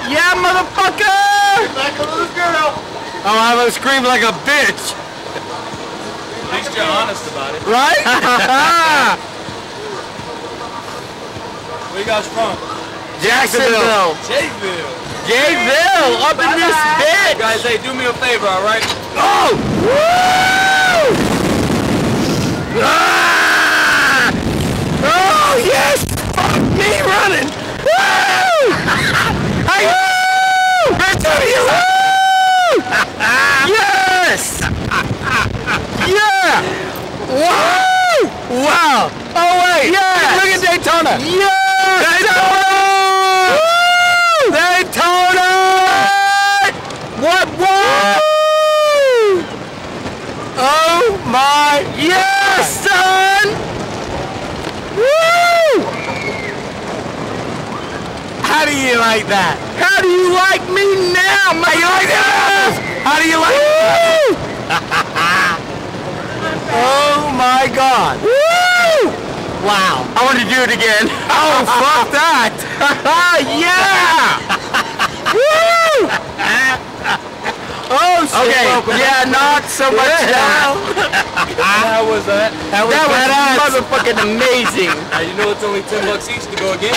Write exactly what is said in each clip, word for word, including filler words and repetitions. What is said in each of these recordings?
Yeah, motherfucker! Like a little girl. Oh, I'm gonna scream like a bitch. At least you're honest about it. Right? Where you guys from? Jacksonville. Jayville. Jayville, up in this bitch. Guys, hey, do me a favor, all right? Oh! Woo! Ah! Oh, yes! Fuck me running! Woo! Hey! Woo! Back to you! Woo! Yes! Yeah! Wow! Wow! Oh, wait! Yes! Look at Daytona! Yes! Daytona! Woo! Daytona! What? What? Oh my, yes, son! Woo! How do you like that? How do you like me now, man? How you like that? How do you like it? Oh my God! Woo! Wow! I want to do it again. Oh, fuck that! Yeah! Woo! Oh, shit. Okay, yeah, not so much now. How was that? That was, that was motherfucking amazing. Now, you know it's only ten bucks each to go again.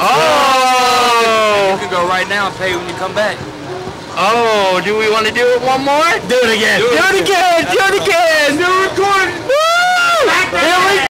Oh! You can go right now and pay when you come back. Oh, do we want to do it one more? Do it again. Do it, do it again. Do it again. Do it again. Do it again. Woo! Here we